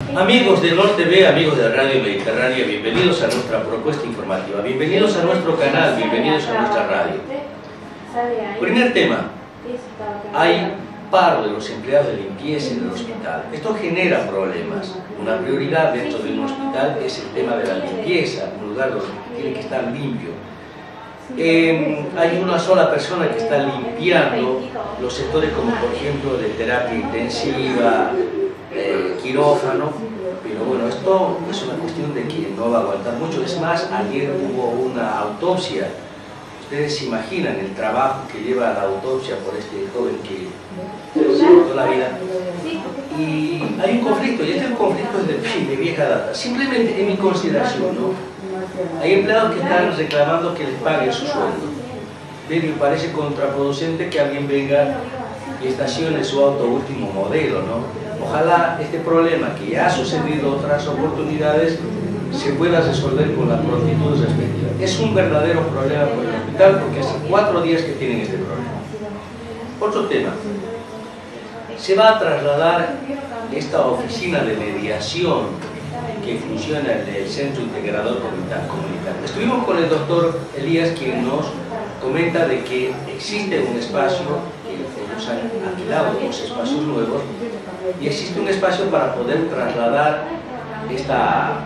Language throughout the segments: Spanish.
Amigos de Norte B, amigos de Radio Mediterránea, bienvenidos a nuestra propuesta informativa, bienvenidos a nuestro canal, bienvenidos a nuestra radio. Primer tema, hay paro de los empleados de limpieza en el hospital. Esto genera problemas. Una prioridad dentro de un hospital es el tema de la limpieza, un lugar donde tiene que estar limpio. Hay una sola persona que está limpiando los sectores como por ejemplo de terapia intensiva, quirófano, pero bueno, esto es una cuestión de que no va a aguantar mucho. Es más, ayer hubo una autopsia. Ustedes se imaginan el trabajo que lleva la autopsia por este joven que se cortó la vida. Y hay un conflicto, y este conflicto es de vieja data. Simplemente en mi consideración, ¿no? Hay empleados que están reclamando que les paguen su sueldo. Pero me parece contraproducente que alguien venga y estacione su auto último modelo, ¿no? Ojalá este problema que ya ha sucedido en otras oportunidades se pueda resolver con la prontitud respectiva. Es un verdadero problema por el hospital porque hace 4 días que tienen este problema. Otro tema. Se va a trasladar esta oficina de mediación que funciona en el Centro Integrador Comunitario. Estuvimos con el doctor Elías, quien nos comenta de que existe un espacio, que ellos han alquilado 2 espacios nuevos, y existe un espacio para poder trasladar esta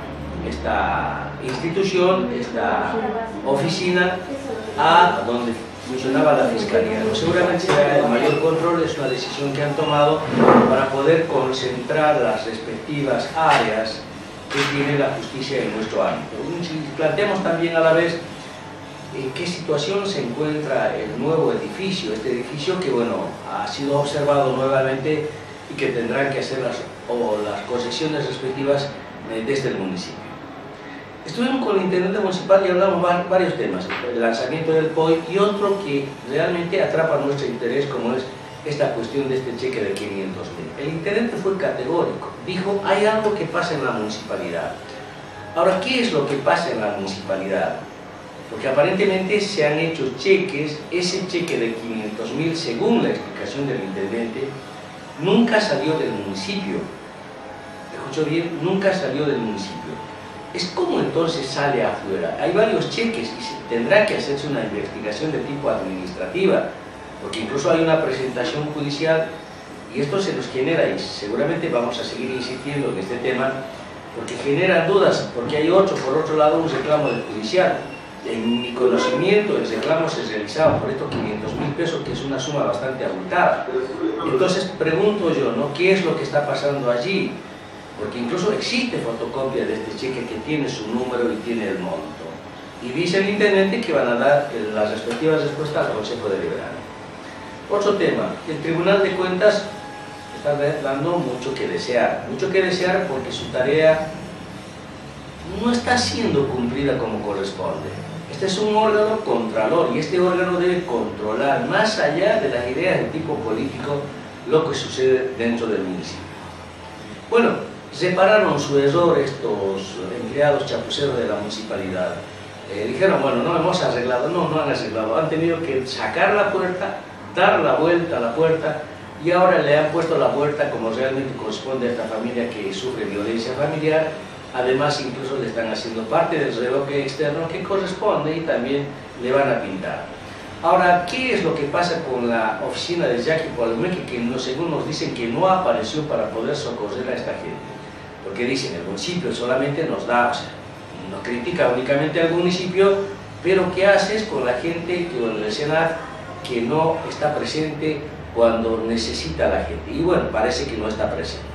institución, esta oficina, a donde funcionaba la Fiscalía. Seguramente será el mayor control, es una decisión que han tomado para poder concentrar las respectivas áreas que tiene la justicia en nuestro ámbito. Si planteamos también a la vez en qué situación se encuentra el nuevo edificio, este edificio que bueno, ha sido observado nuevamente y que tendrán que hacer las concesiones respectivas desde el municipio. Estuvimos con el intendente municipal y hablamos varios temas, el lanzamiento del POI y otro que realmente atrapa nuestro interés, como es esta cuestión de este cheque de 500.000. El intendente fue categórico, dijo, hay algo que pasa en la municipalidad. Ahora, ¿qué es lo que pasa en la municipalidad? Porque aparentemente se han hecho cheques, ese cheque de 500.000, según la explicación del intendente, nunca salió del municipio. ¿Escuchó bien? Nunca salió del municipio. Es como entonces sale afuera. Hay varios cheques y tendrá que hacerse una investigación de tipo administrativa, porque incluso hay una presentación judicial y esto se nos genera, y seguramente vamos a seguir insistiendo en este tema, porque genera dudas, porque hay por otro lado, un reclamo del judicial. En mi conocimiento, el reclamo se realizaba por estos 500.000 pesos, que es una suma bastante abultada. Entonces pregunto yo, ¿no? ¿Qué es lo que está pasando allí? Porque incluso existe fotocopia de este cheque que tiene su número y tiene el monto. Y dice el intendente que van a dar las respectivas respuestas al Consejo Deliberante. Otro tema, el Tribunal de Cuentas está dando mucho que desear porque su tarea no está siendo cumplida como corresponde. Este es un órgano contralor y este órgano debe controlar, más allá de las ideas de tipo político, lo que sucede dentro del municipio. Bueno, repararon su error estos empleados chapuceros de la municipalidad. Dijeron, bueno, no hemos arreglado, no han arreglado, han tenido que sacar la puerta, dar la vuelta a la puerta y ahora le han puesto la puerta como realmente corresponde a esta familia que sufre violencia familiar. Además, incluso le están haciendo parte del revoque externo que corresponde y también le van a pintar. Ahora, ¿qué es lo que pasa con la oficina de Jackie Palomeque, que según nos dicen que no apareció para poder socorrer a esta gente? Porque dicen, el municipio solamente nos da, o sea, nos critica únicamente al municipio, pero ¿qué haces con la gente del SENAC que no está presente cuando necesita la gente? Y bueno, parece que no está presente.